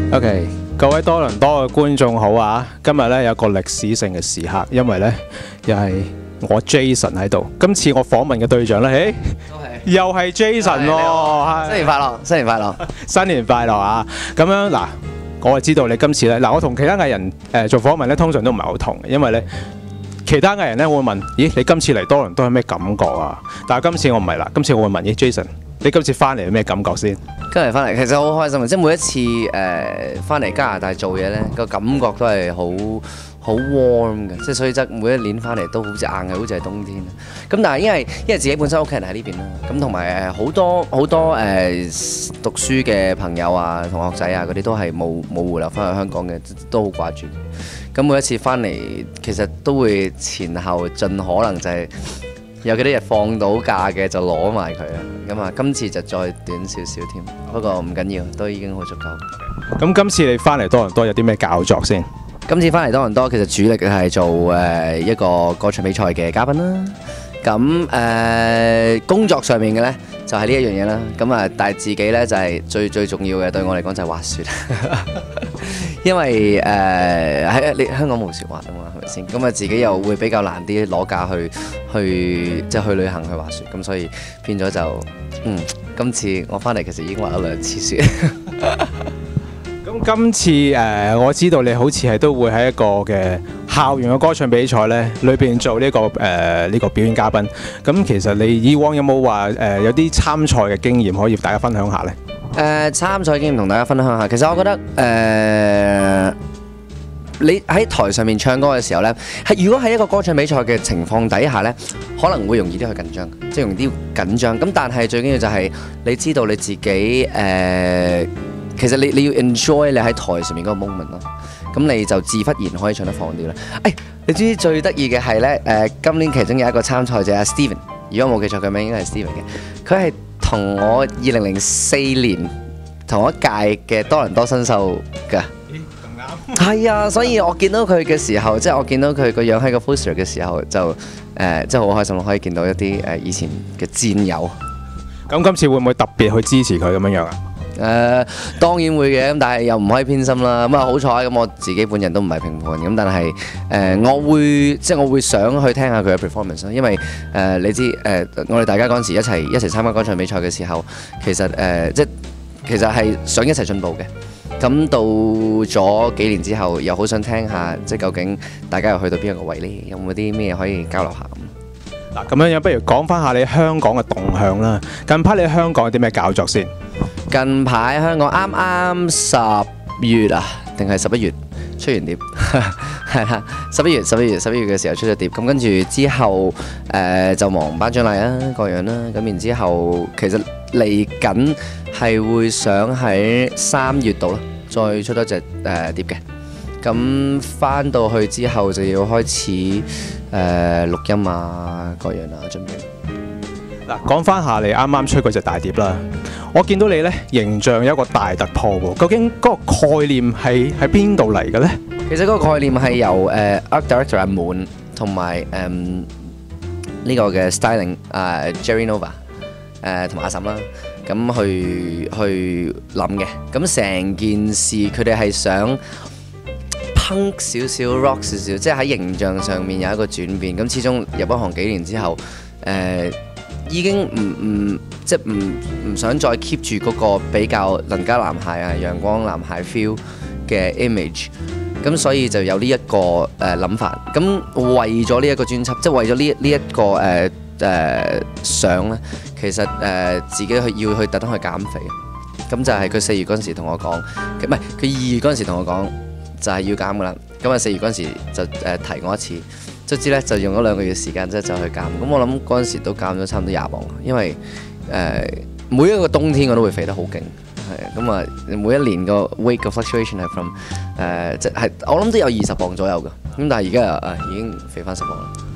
OK，各位多倫多嘅觀眾好啊！今日咧有個歷史性嘅時刻，因為咧又係我 Jason 喺度。今次我訪問嘅對象咧，又係 Jason 喎。 新年快樂，新年快樂， 新年快樂啊！咁樣嗱，我係知道你今次咧嗱，我同其他藝人做訪問咧，通常都唔係好同嘅，因為咧其他藝人咧會問：咦，你今次嚟多倫多有咩感覺啊？但係今次我唔係啦，今次我會問：咦，Jason，你今次翻嚟有咩感覺先？ 今日翻嚟其實好開心，即係每一次翻嚟加拿大做嘢咧，個感覺都係好 warm 嘅，即係所以則每一年翻嚟都好似硬係好似係冬天。咁但係因為自己本身屋企人喺呢邊啦，咁同埋好多讀書嘅朋友啊、同學仔啊嗰啲都係冇回流翻去香港嘅，都好掛住。咁每一次翻嚟其實都會前後盡可能就係有幾多日放到假嘅就攞埋佢啦。咁啊，今次就再短少少添，不過唔緊要，都已經好足夠。 咁今次你翻嚟多倫多有啲咩搞作先？ 今次翻嚟多倫多，其實主力係做一個歌唱比賽嘅嘉賓啦。咁工作上面嘅呢，就係呢一樣嘢啦。咁啊，但係自己呢，就係最重要嘅，對我嚟講就係滑雪。因為喺你香港冇雪滑啊嘛，係咪先？咁啊，自己又會比較難啲攞假去即係去旅行去滑雪。咁所以變咗就今次我翻嚟其實已經滑咗2次雪。 咁今次我知道你好似係都會喺一個嘅校園嘅歌唱比賽咧，裏邊做呢個表演嘉賓。咁其實你以往有冇話有啲參賽嘅經驗可以大家分享下呢？ 參賽經驗同大家分享下，其實我覺得你喺台上面唱歌嘅時候呢，如果喺一個歌唱比賽嘅情況底下呢，可能會容易啲去緊張，即係容易啲緊張。咁但係最緊要就係你知道你自己其實你要 enjoy 你喺台上面嗰個 moment 咯，咁你就自忽然可以唱得放啲啦。你知唔知最得意嘅係呢？今年其中有一個參賽者阿 Steven， 如果冇記錯佢名應該係 Steven 嘅，佢係同我2004年同一屆嘅多倫多新秀㗎。咁啱。係啊，所以我見到佢嘅時候，即係我見到佢個樣喺個 poster 嘅時候，就即係好開心，可以見到一啲以前嘅戰友。 咁今次會唔會特別去支持佢咁樣啊？ 當然會嘅，咁但係又唔可以偏心啦。咁啊好彩，咁我自己本人都唔係評判，咁但係我會想去聽下佢嘅 performance，因為你知我哋大家嗰陣時一齊參加歌唱比賽嘅時候，其實其實係想一齊進步嘅。咁到咗幾年之後，又好想聽下，即係究竟大家又去到邊一個位呢？有冇啲咩可以交流下咁？ 嗱，咁樣不如講翻下你香港嘅動向啦。近排你香港有啲咩搞作先？ 近排香港啱啱10月啊，定係11月出完碟，係啦，11月嘅時候出咗碟，咁跟住之後就忙頒獎禮啊，各樣啦，咁然之後其實嚟緊係會想喺3月度啦，再出多隻碟嘅，咁翻到去之後就要開始錄音啊，各樣啊，準備。 嗱，講翻下你啱啱出嗰隻大碟啦，我見到你咧形象有一個大突破喎，究竟嗰個概念係喺邊度嚟嘅咧？ 其實嗰個概念係由Art Director 阿滿同埋呢個嘅 Styling Jerry Nova 同埋阿嬸啦，咁去諗嘅。咁成件事佢哋係想 punk 少少 rock 少少，即係喺形象上面有一個轉變。咁始終入咗行幾年之後，已經唔想再 keep 住嗰個比較鄰家男孩啊、陽光男孩 feel 嘅 image， 咁所以就有呢一個諗法。咁為咗呢一個專輯，即係為咗呢一個相咧，其實自己要去特登去減肥。咁就係佢4月嗰陣時同我講，唔係佢2月嗰陣時同我講，就係要減噶啦。咁啊4月嗰陣時就提我一次。卒之咧就用咗2個月時間，即係就去減。咁我諗嗰陣時都減咗差唔多20磅，因為每一個冬天我都會肥得好勁，係咁啊。每一年個 weight 嘅 fluctuation 係 from 即係我諗都有20磅左右㗎。咁但係而家已經肥翻10磅啦。